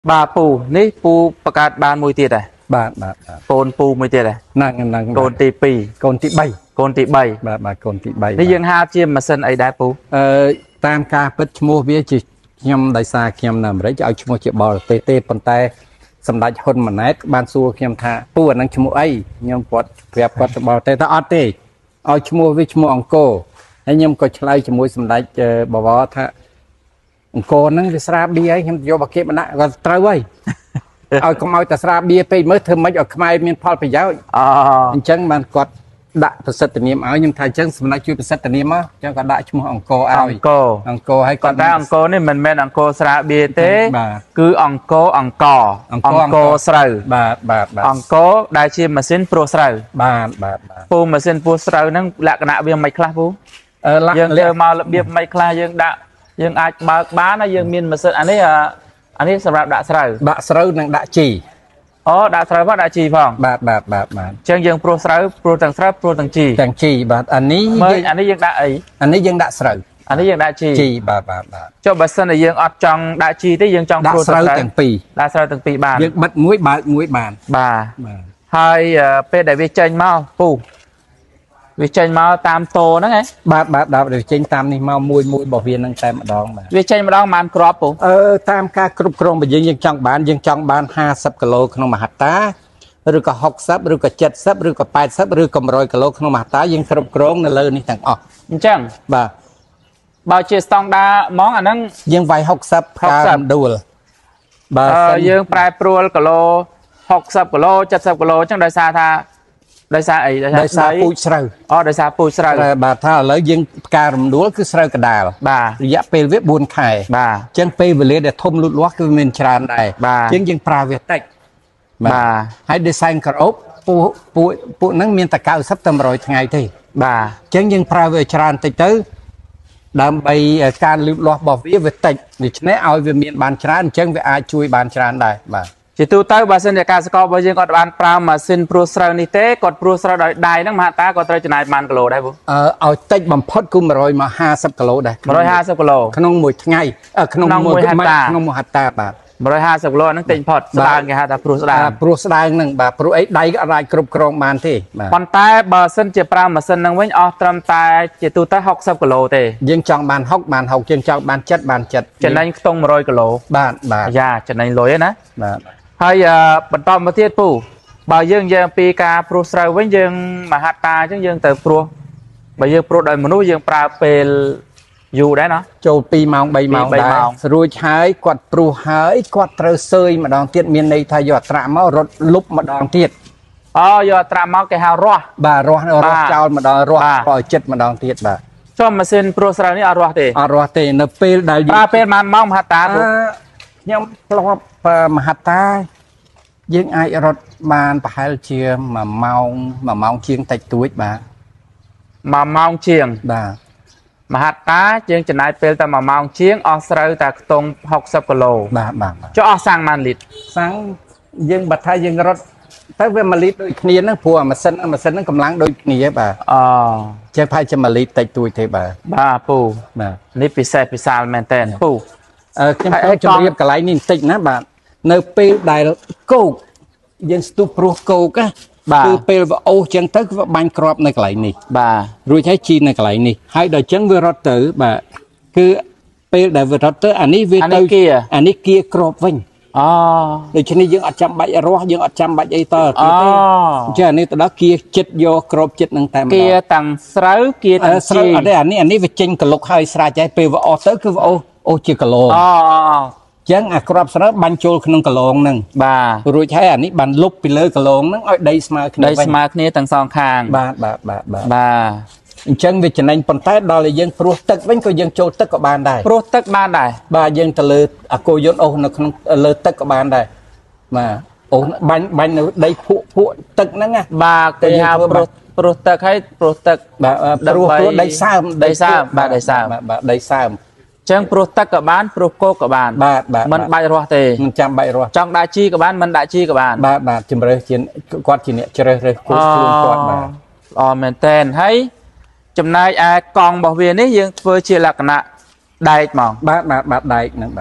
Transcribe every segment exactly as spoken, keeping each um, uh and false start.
bà pù ní pù bạc cát ban mùi tiệt à bà bà côn pù mùi tiệt à nàng nàng côn tì pì côn tì bay côn tì bay bà bà côn tì bay ní dương ha chiêm mà sân ấy đá pù ờ tam ca bích mua bia chỉ nhâm đại sa nhâm nằm đấy cho ai mua chợ bò tê tê bàn tayสำหรับคนมันนักบ้านสู้เขียมท่าปูนั่งชมูไอยังปวดเรียบปวดบอแต่ถ้าอัดเตะเอาชมูวิชมูองโกให้ยังก็ใช้ชมูสำหรับเจอบวรท่าองโกนั่งจะสระเบียยังโยบเก็บมันนะก็ตรายไว้เอาก็เอาแต่สระเบียไปเมื่อเธอไม่เอาขมายมีพอไปยาวอ๋อจังมันกดด่าประสิทธิ์นี้เอายังไทยจังสำนักช่วยประสิทธิ์นี้มั้งจังก็ด่าชั่วโมงองโกเอาองโกองโกให้ก่อนแต่องโกนี่มันเป็นองโกสระเบียเต้คือองโกองกอองโกสระบาทบาทบาทองโกได้ชิมมาสิ้นโปรสระบาทบาทบาทปูมาสิ้นโปรสระนั่งหลักหน้าเบียไม่คลาปูเออยังเรียกมาเบียไม่คลายังด่ายังอาจมาบ้านนะยังมีมาสิ้นอันนี้อ่ะอันนี้สำหรับด่าสระด่าสระนั่งด่าจีอ๋อด่าสระว่าด่าจีพ่องบาทบาทบาทบาทเชิงยังโปรสระโปรต่างสระโปรต่างจีต่างจีบาทอันนี้อันนี้ยังด่าไออันนี้ยังด่าสระอันนี้ยังด่าจีจีบาทบาทบาทเจ้าบัสน์ยังอัดจังด่าจีที่ยังจังโปรต่างต่างปีด่าสระต่างปีบาทยังบัดงุ้ยบาทงุ้ยบาทบาทให้เป็นได้วิจัยมาปูวิจัยมาตามโตนั่นไงบาทบาทดาววิจัยตามนี่มามวยมวยบอกเวียนนั่งแต่มาดองมาวิจัยมาดองมันกรอบปูเออตามการกรุบกรองไปยังยังจังบ้านยังจังบ้านห้าสิบกิโลขนมหัตตาหรือก็หกสิบหรือก็เจ็ดสิบหรือก็แปดสิบหรือก็ร้อยกิโลขนมหัตตายังกรุบกรองนั่นเลยนี่ต่างออกจังบ่าบ่าวเจสตองดามองอันนั้นยังไวหกสิบการดูลบ่ายังปลายปลัวกิโลหกสิบกิโลเจ็ดสิบกิโลจังโดยซาธาได้ซาไอ้ได้ซาปูสระอ๋อได้ซาปูสระบาท่าแล้วยังการดูคือสระกระดาษบาระยะเปรเวบุญไข่บาจังเปรเวเลเดทมลุดล้อคือเมนชานได้บาจังยังปลาเวตักบาให้ดีไซน์กระอบปูปูปูนั่งเมียนตะเกาซับตำรอยไงที่บาจังยังปลาเวชานติดตื้อดำไปการลุดล้อบอกวิเวตักดิฉันเอาเวเมียนบานชานจังเวอาช่วยบานชานได้บาจิตุเต้าบาสินการสกอบบยังกอดบานปลามาสินปลูสระนิเต้กอดปลูสระได้นั่งมาตากอดเตยจะนายมันกิโลได้บุเออเอาเต็กบำพดกุมรอยมาห้าสิบกิโลได้ร้อยห้าสิบกิโลขนมมวยไงเออขนมมวยฮัตตาขนมมวยฮัตตาบาร้อยห้าสิบกิโลนั่งเต็งพอดสดางไงฮะแต่ปลูสระปลูสระหนึ่งบาปลูไอ้ได้อะไรกรุบกรองมันที่ปันตายบาสินเจ็บปลามาสินนั่งวิ่งออกตรำตายจิตุเต้าหกสิบกิโลเต้ยังจังบานหกบานหกยังจังบานเจ็ดบานเจ็ดจะนั่งตรงร้อยกิโลบานบานยาจะนั่งลอยนะให้บรรทอมาเทียบปูบ่าวยังยังปีกาปลูสระวิ่งยังมหาตาจังยังเติบปลูบ่าวยังปลูโดยมนุษย์ยังปลาเป็นอยู่ได้เนาะโจปีมองใบมองได้รู้ใช้กวาดปลูหายกวาดเตอเซยมาดองเทียดเมียนในไทยยอดตระเมารถลุบมาดองเทียดอ๋อยอดตระเมาแกหารอบ่ารอรอเจ้ามาดองรอปล่อยเจ็ดมาดองเทียดบ่าชอบมาเซ็นปลูสระนี่อารอเตอารอเตเนเปลได้ปลาเป็นมันมองมหาตายังปลอบมหาตายังไอรถบานไปให้เชียมาเมามาเมาเชียงติดตัวบ่ามาเมาเชียงบ่ามหาตายังจะนายเปลแต่มาเมาเชียงออสเตรเลียแต่ตรงหกสิบกิโลบ่าบ่าจะออกสั่งมันลิดสั่งยังบัดไทยยังรถถ้าเป็นมาลิดโดยนี้นั่งผัวมาเส้นมาเส้นนั่งกำลังโดยนี้บ่าอ๋อเจ้าพายจะมาลิดติดตัวเทบ่าบ่าปูบ่านี่ปีเศษปีศาจแมนเทนปูเออจะให้จะเรียบกับไรนี่ติดนะบ่าเนื้อเปลได้โกยังสตูปรูโกกะคือเปลว่าโอจังตึกว่าบังกรอบในกลายนี่บ่ารู้ใช้ชีในกลายนี่ให้โดยจังเวรตเตอร์บ่าคือเปลได้เวรตเตอร์อันนี้เวรเตอร์อันนี้เกียร์กรอบวิ่งอ๋อโดยชนิดยังอัดจำใบร้อยยังอัดจำใบไอเตอร์อ๋อใช่นี่แต่ละเกียร์จิตโยกรอบจิตนั่งแต่เกียร์ต่างสระเกียร์ต่างชีอันนี้อันนี้อันนี้เป็นจริงกลกให้สระใจเปลว่าโอเตอร์คือว่าโอโอจิกโลอ๋อจังกรอบสระบันโจลขนมกะโลงนั่งบ่ารู้ใช้อันนี้บันลุกไปเลยกะโลงนั่งเอาได้สมาร์ทได้สมาร์ทนี่ตั้งสองข้างบ่าบ่าบ่าบ่าบ่าจังวิจารณ์ปนใต้ดอลยังปลุกตึกวิ่งก็ยังโจตึกกับบานได้ปลุกตึกบานได้บ่ายังตะลืออโกยนโอ้ในขนมเลือตึกกับบานได้มาโอ้บันบันได้ผู้ผู้ตึกนั่งไงบ่าก็ยาวปลุกปลุกตึกให้ปลุกตึกบ่าปลุกได้ซ้ำได้ซ้ำบ่าได้ซ้ำบ่าได้ซ้ำจังปลุกตักกับบ้านปลุกโกกับบ้านบาทบาทมันใบรัวเตะมันจำใบรัวจังได้ชีกับบ้านมันได้ชีกับบ้านบาทบาทจิมเรย์จินกอดจินเนี่ยเจริญเลยกูคือกอดมาอ๋อแมนเทนให้จำนายอากองบอกเวียนนี่ยังเพื่อเชื่อหลักนะได้มองบาทบาทบาทได้นั่นบาท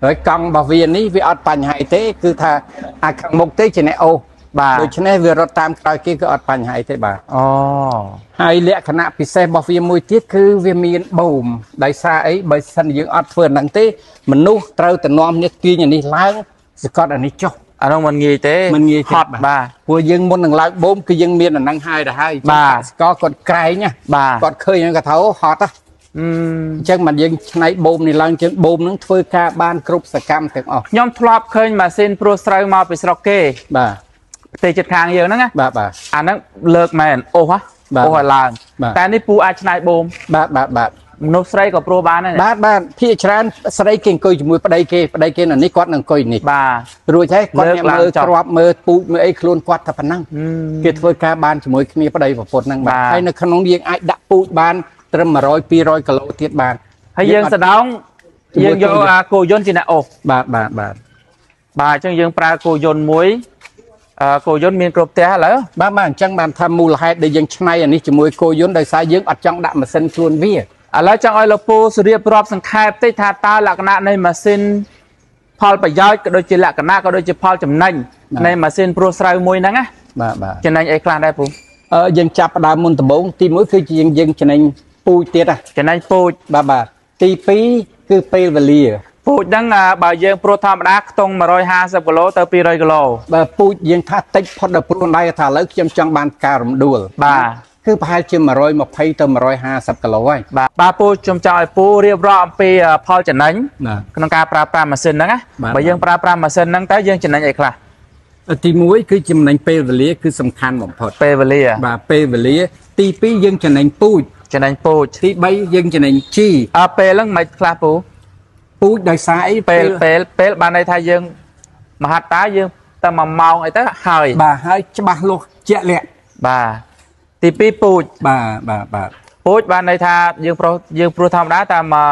rồi cong bảo viên ní vì ọt bành hải thế cứ tha à khẳng mục tế chỉ này ô bà rồi cho nên vừa rót tam coi kia cứ ọt bành hải thế bà ồ hai lẽ khả năng bị xe bảo viên mùi tiết cứ viên miền bùm đại xa ấy bởi sân dưỡng ọt phường nặng tế mình nu trâu từ nom như kia nhà đi láng sẽ có ở đây chốc à đâu mình nghĩ thế mình nghĩ hot bà vừa dân muốn năng láng bốn cái dân miền là năng hai là hai bà có con cày nha bà con khơi những cái thấu hot á chẳng mà dân này bùm này lăng chân bùm nó phơi ca ban cướp sạc cam tiếng ọ nhóm flop khơi mà xin pro style mà bị sọc kê bà tê chật hàng nhiều nữa nghe bà bà à nó lợt mền ô hả ô hỏi làngแต่นี่ปูอาชนายบูม bà bà bà นกสไลกับโปรบ้านนั่น bà bàพี่ชานสไลเก่งกุยจมูกปะไดเกปะไดเกน่ะนี่กอดหนึ่งกุยนี่ bà รู้ใช่กอดเนี่ยมือกรอบมือปูมือไอ้คลุนกอดทับนั่งเกิดเฟยกาบานจมูกมีปะไดแบบปนนั่งบ่าไอ้ในขนมเยียงไอ้ดักปูบานเติมมาร้อยปีร้อยกิโลเทียบานให้ยังสะดองยังโยอาโกยนจีน่ะโอ้ bà bà bà บ่าจังยังปลาโกยนมวยโกยนมีกรบเตะเหรอ bà bàจังบานทำมูลให้ได้ยังใช่อันนี้จมูกโกยนได้สายยังอัดจังดักมาเส้นคลุนวิ่ง àแล้วจังไอเราปูสุริยปรอบสังขารติธาตาหลักณะในมาซินพอลประย้อยก็โดยจิหลักณะก็โดยจิพอลจำนันในมาซินโปรสไลมวยนั่งอ่ะ bà bà จำนันไอ้กลางได้ปุ๊เออยังจับดาวมุนตะบงตีมือคือยังยังจะในปูเตี้ยอ่ะจำนันปู bà bà ตีปีคือเปลวลีปูดังอ่ะบ่ายยังโปรธรรมดาตรงมาร้อยห้าสิบกิโลต่อปีร้อยกิโล bà ปูยังท่าติดพอดปูนได้ท่าแล้วยังจังบานการมดูลบ่าคือพายเชื่อมาร้อยมาไพ่เติมมาร้อยห้าสิบกิโลไว้บ่าบ่าปูจมจอยปูเรียบร้อยปีพอลจำนันนะក្នុងការប្រើប្រាស់ម៉ាស៊ីនហ្នឹងណាបើយើងប្រើប្រាស់ម៉ាស៊ីនហ្នឹងតើយើងចំណេញអីខ្លះទីមួយគឺចំណេញពេលវេលាគឺសំខាន់បំផុតពេលវេលាបាទពេលវេលាទីពីរយើងចំណេញពូជចំណេញពូជទីបីយើងចំណេញជីអើពេលហ្នឹងមិនខ្លះពូពូជដោយសារអីពេលពេលពេលបានន័យថាយើងមហាតាយើងតែមួយម៉ោងអីទៅហើយបាទហើយច្បាស់លាស់ជាក់លាក់បាទទីពីរពូជបាទបាទបាទពូជបានន័យថាយើងប្រុសយើងព្រោះធម្មតាតែ100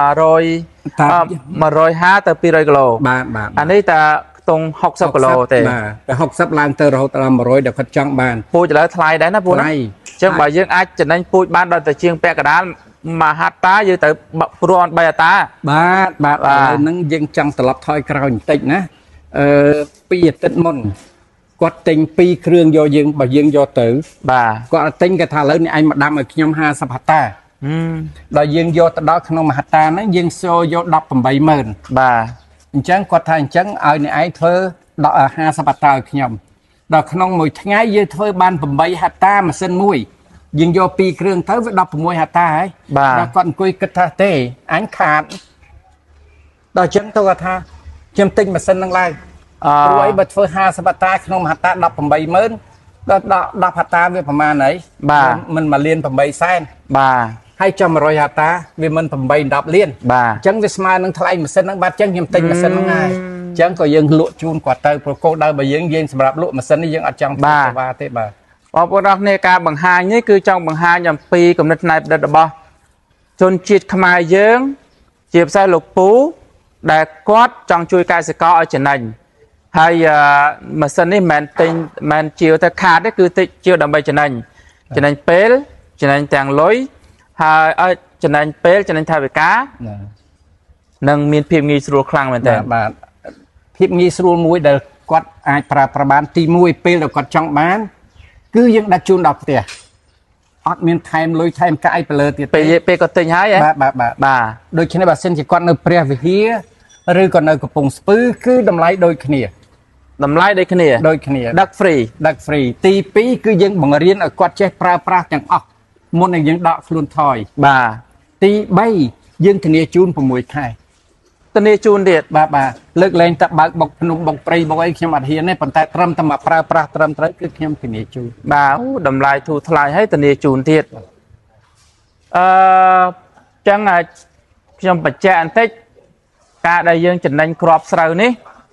150ទៅ200គីឡូបាទបាទអានេះតែខ្ទង់60គីឡូទេបាទតែ60ឡើងទៅរហូតដល់100ដែលគាត់ចង់បានពូជឥឡូវថ្លៃដែរណាពូណាអញ្ចឹងបើយើងអាចចំណេញពូជបានដល់តែជាងពាក់កណ្ដាលមហាតាយើងទៅព្រោះអត់បីអតាបាទបាទឥឡូវហ្នឹងយើងចង់ត្រឡប់ថយក្រោយបន្តិចណាអឺពីអាទិត្យមុនគាត់ទិញពីរគ្រឿងយកយើងបើយើងយកទៅបាទគាត់ទិញគេថាឥឡូវនេះឯងមកដាំឲ្យខ្ញុំห้าสิบហត្តាហឹមដល់យើងយកទៅដល់ក្នុងមហត្តាហ្នឹងយើងសោយកដប់ប្រាំបីម៉ឺនបាទអញ្ចឹងគាត់ថាអញ្ចឹងឲ្យអ្នកឯងធ្វើដល់ห้าสิบហត្តាឲ្យខ្ញុំដល់ក្នុងមួយថ្ងៃយើងធ្វើបានប្រាំបីហត្តាម៉ាស៊ីនមួយយើងយកពីរគ្រឿងទៅវាដប់ប្រាំមួយហត្តាហើយដល់គាត់អង្គុយគិតថាទេអញខាតដល់អញ្ចឹងទៅគាត់ថាខ្ញុំទិញម៉ាស៊ីនហ្នឹងឡើងព្រោះអីបើធ្វើห้าสิบហត្តាក្នុងមហត្តាដប់ប្រាំបីម៉ឺនដល់ដប់ហត្តាវាប្រហែលហើយមិនមួយលានប្រាំបីសែនបាទហើយចំ100ហត្តាវាមិនប្រាំបី 10លានបាទអញ្ចឹងវាស្មើនឹងថ្លៃម៉ាស៊ីនហ្នឹងបាទអញ្ចឹងខ្ញុំទិញម៉ាស៊ីនហ្នឹងហើយអញ្ចឹងក៏យើងលក់ជូនគាត់ទៅប្រកោដៅបើយើងយើងសម្រាប់លក់ម៉ាស៊ីននេះយើងអត់ចង់ធ្វើសេវាទេបាទបងប្អូនអរគ្នាការបង្ហាញនេះគឺចង់បង្ហាញអំពីគំនិតផ្នែកប្រឌិតរបស់ជនជាតិខ្មែរយើងជាពិសេសលោកពូដែលគាត់ចង់ជួយកសិករឲ្យចំណេញហើយម៉ាស៊ីននេះមិនមែនទិញមិនជាវទៅខាតទេគឺតិចជាវដើម្បីចំណេញចំណេញពេលចំណេញទាំងលុយហើយឲ្យចំណេញពេលចំណេញថវិកានិងមានភាពងាយស្រួលខ្លាំងមែនតើបាទភាពងាយស្រួលមួយដែលគាត់អាចប្រើប្រាស់បានទីមួយពេលដែលគាត់ចង់បានគឺយើងដាក់ជូនដល់ផ្ទះអត់មានថែមលុយថែមកាយទៅលើទៀតពេលពេលគាត់ទិញហើយបាទបាទបាទបាទដូច្នេះបើសិនជាគាត់នៅព្រះវិហារឬក៏នៅកំពង់ស្ពឺគឺតម្លៃដូចគ្នាតម្លៃដូចគ្នាដូចគ្នាដឹក free ដឹក free ទីពីរគឺយើងបង្រៀនឲ្យគាត់ចេះប្រើប្រាស់ទាំងអស់មុននឹងយើងដកខ្លួនថយបាទទីបីយើងធានាជូន6ខែធានាជូនទៀតបាទបាទលើកលែងតែបើកបុកភ្នំបុកព្រៃបុកអីខ្ញុំអត់ហ៊ានទេប៉ុន្តែត្រឹមតែមកប្រើប្រាស់ត្រឹមត្រូវគឺខ្ញុំធានាជូនបាទអូតម្លៃធូរថ្លៃហើយធានាជូនទៀតអឺចឹងខ្ញុំបញ្ជាក់បន្តិចការដែលយើងចំណេញគ្រាប់ស្រូវនេះ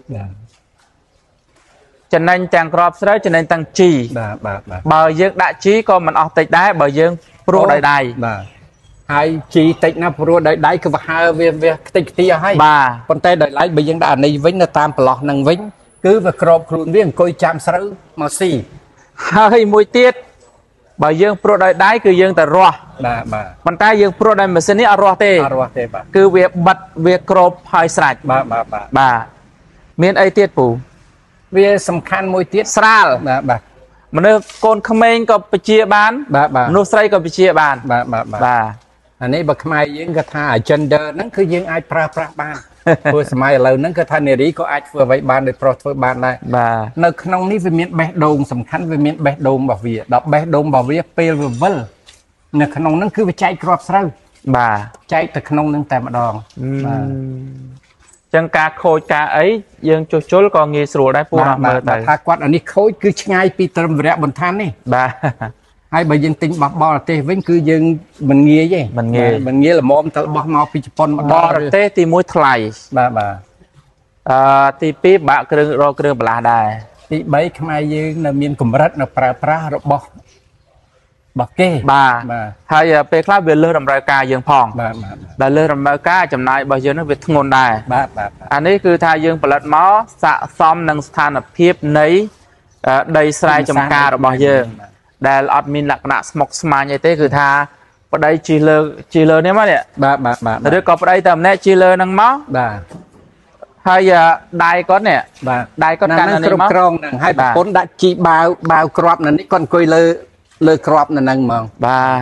ចំណេញទាំងគ្រាប់ស្រូវចំណេញទាំងជីបាទបាទបើយើងដាក់ជីក៏មិនអស់តិចដែរបើយើងព្រោះដោយដៃបាទហើយជីតិចណាព្រោះដោយដៃគឺវាហើវាវាខ្ទេចខ្ទីឲ្យបាទប៉ុន្តែដោយឡែកបើយើងដាក់អានេះវិញនៅតាមប្រឡោះនឹងវិញគឺវាក្របខ្លួនវាអង្គុយចាំស្រូវមកស៊ីហើយមួយទៀតបើយើងព្រួតដោយដៃគឺយើងតែរស់បាទបាទប៉ុន្តែយើងព្រួតដោយម៉ាស៊ីននេះអត់រស់ទេអត់រស់ទេបាទគឺវាបិទវាក្របហើយស្រេចបាទបាទបាទបាទមានអីទៀតពូវាសំខាន់មួយទៀតស្រាលបាទបាទមនុស្សកូនក្មេងក៏បជាបានបាទបាទមនុស្សស្រីក៏បជាបានបាទបាទបាទអានេះបើខ្មែរយើងគាត់ថា gender ហ្នឹងគឺយើងអាចប្រើប្រាស់បានព្រោះសម័យឥឡូវហ្នឹងគឺថានារីក៏អាចធ្វើអ្វីបានដោយប្រុសធ្វើបានដែរបាទនៅក្នុងនេះវាមានបេះដូងសំខាន់វាមានបេះដូងរបស់វាដល់បេះដូងរបស់វាពេលវាវិលនៅក្នុងហ្នឹងគឺវាចែកគ្រាប់ស្រូវបាទចែកទៅក្នុងហ្នឹងតែម្ដងបាទចឹងការខូចការអីយើងជួសជុលក៏ងាយស្រួលដែរពូអត់មើលទៅថាគាត់អានេះខូចគឺឆ្ងាយពីត្រឹមវរៈបន្តាននេះបាទហើយបើយើងទិញបោះបរទេសវិញគឺយើងមិនងាយទេមិនងាយមិនងាយល្មមទៅបោះមកពីជប៉ុនមកបរទេសទីមួយថ្លៃបាទបាទអឺទីពីរបាក់គ្រឿងរកគ្រឿងបន្លាស់ដែរទីបីខ្មែរយើងនៅមានកម្រិតនៅប្រើប្រាស់របស់របស់គេបាទហើយពេលខ្លះវាលើសតម្រូវការយើងផងបាទបាទដែលលើសតម្រូវការចំណាយរបស់យើងនោះវាធ្ងន់ដែរបាទបាទអានេះគឺថាយើងផលិតមកស័ក្តិសមនឹងស្ថានភាពនៃដីស្រែចម្ការរបស់យើងដែលអត់មានលក្ខណៈស្មុគស្មាញអីទេគឺថាប្តីជិះលើជិះលើនេះមកនេះបាទបាទបាទឬក៏ប្តីតែម្នាក់ជិះលើហ្នឹងមកបាទហើយដៃគាត់នេះបាទដៃគាត់កាន់នេះមកគ្រប់គ្រងហ្នឹងហើយប្រពន្ធដាក់ជីបាវបាវក្របនៅនេះគាត់អង្គុយលើលើក្របនៅហ្នឹងហ្មងបាទ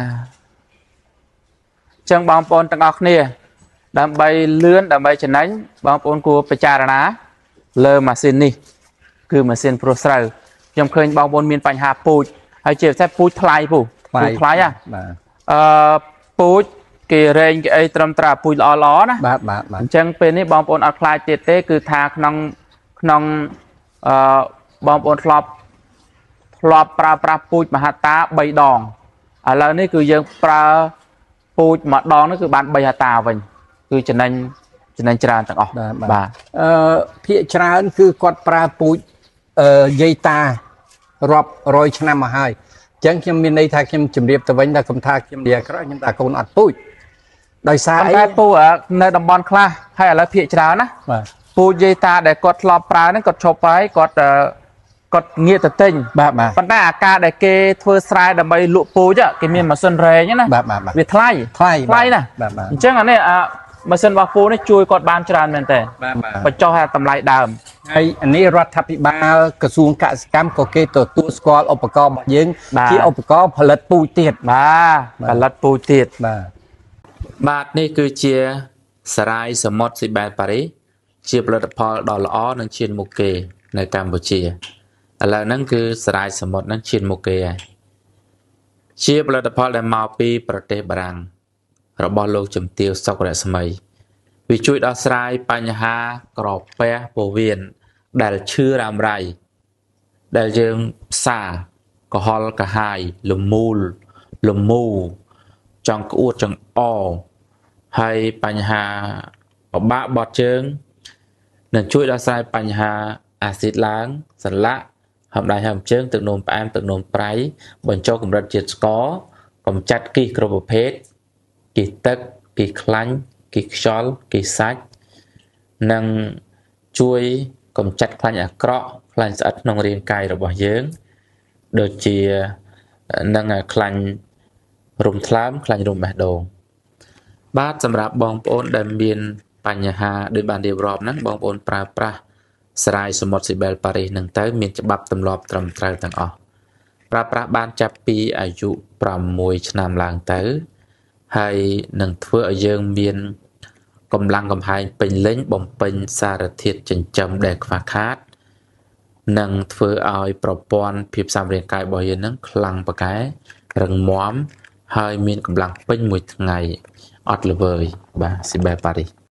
ចឹងបងប្អូនទាំងអស់គ្នាដើម្បីលឿនដើម្បីចំណេញបងប្អូនគួរពិចារណាលើម៉ាស៊ីននេះគឺម៉ាស៊ីនព្រួសស្រូវខ្ញុំឃើញបងប្អូនមានបញ្ហាពូជហើយជាពិសេសពូជថ្លៃពូពូជថ្លៃហ៎បាទអឺពូជគេរែងគេអីត្រឹមត្រូវពូជល្អល្អណាបាទបាទអញ្ចឹងពេលនេះបងប្អូនអត់ខ្លាចទៀតទេគឺថាក្នុងក្នុងអឺបងប្អូនធ្លាប់ធ្លាប់ប្រើប្រាស់ពូជមហតាបីដងឥឡូវនេះគឺយើងប្រើពូជម្ដងនេះគឺបានបីហតាវិញគឺចំណេញចំណេញច្រើនទាំងអស់បាទអឺភាគច្រើនគឺគាត់ប្រើពូជអឺយាយតារាប់រយឆ្នាំមកហើយអញ្ចឹងខ្ញុំមានន័យថាខ្ញុំជម្រាបទៅវិញថាខ្ញុំថាខ្ញុំនិយាយក្រោយខ្ញុំថាកូនអត់ពូជដោយសារអីតែពូនៅតំបន់ខ្លះហើយឥឡូវភាគច្រើនណាបាទពូជយាយតាដែលគាត់ធ្លាប់ប្រើហ្នឹងគាត់ឈប់ហើយគាត់គាត់ងាកទៅទិញបាទបាទប៉ុន្តែអាការដែលគេធ្វើស្រែដើម្បីលក់ពូជគេមានម៉ាស៊ីនរែងណាបាទបាទវាថ្លៃថ្លៃថ្លៃណាអញ្ចឹងអានេះអាម៉ាស៊ីនរបស់ពូនេះជួយគាត់បានច្រើនមែនតើបាទបាទបញ្ចុះតម្លៃដើមហើយអានេះរដ្ឋាភិបាលក្រសួងកសិកម្មក៏គេទទួលស្គាល់ឧបករណ៍របស់យើងជាឧបករណ៍ផលិតពូជទៀតបាទផលិតពូជទៀតបាទបាទនេះគឺជាសារាយសមុទ្រស៊ីបែលប៉ារីសជាផលិតផលដ៏ល្អនិងឈានមុខគេនៅកម្ពុជាឥឡូវហ្នឹងគឺសារាយសមុទ្រហ្នឹងឈានមុខគេហើយជាផលិតផលដែលមកពីប្រទេសបារាំងរបស់លោកជំទាវសុករស្មីវាជួយដោះស្រាយបញ្ហាក្រពះពោះវៀនដែលឈឺរ៉ាំរ៉ៃដែលយើងផ្សាកំហល់កាហាយលមូលលមូចង់ក្អួតចង្អហើយបញ្ហាបបាក់បត់ជើងនឹងជួយដោះស្រាយបញ្ហាអាស៊ីតឡើងសន្លាក់ហំដៃហំជើងទឹកនោមផ្អែមទឹកនោមប្រៃបញ្ចុះកម្រិតជាតិស្ករកម្ចាត់គីសគ្រប់ប្រភេទគីសទឹកគីសខ្លាញ់គីសខ្យល់គីសសាច់និងជួយកម្ចាត់ខ្លាញ់អាក្រក់ខ្លាញ់ស្អិតក្នុងរាងកាយរបស់យើងដូចជានឹងខ្លាញ់រំថ្លើមខ្លាញ់រំបេះដូងបាទសម្រាប់បងប្អូនដែលមានបញ្ហាដូចបានរៀបរាប់ហ្នឹងបងប្អូនប្រើប្រាស់សារាយសមុទ្រស៊ីបែលប៉ារីសហ្នឹងទៅមានច្បាប់ទម្លាប់ត្រឹមត្រូវទាំងអស់ប្រើប្រាស់បានចាប់ពីអាយុប្រាំមួយឆ្នាំឡើងទៅហើយនឹងធ្វើឲ្យយើងមានកម្លាំងកំហែងពេញលេញបំពេញសារធាតុចិញ្ចឹមដែលខ្វះខាតនិងធ្វើឲ្យប្រព័ន្ធភាពស៊ាំរាងកាយរបស់យើងនឹងខ្លាំងប៉ាកែរឹងមាំហើយមានកម្លាំងពេញមួយថ្ងៃអត់ល្វើយបាទស៊ីបែលប៉ារីស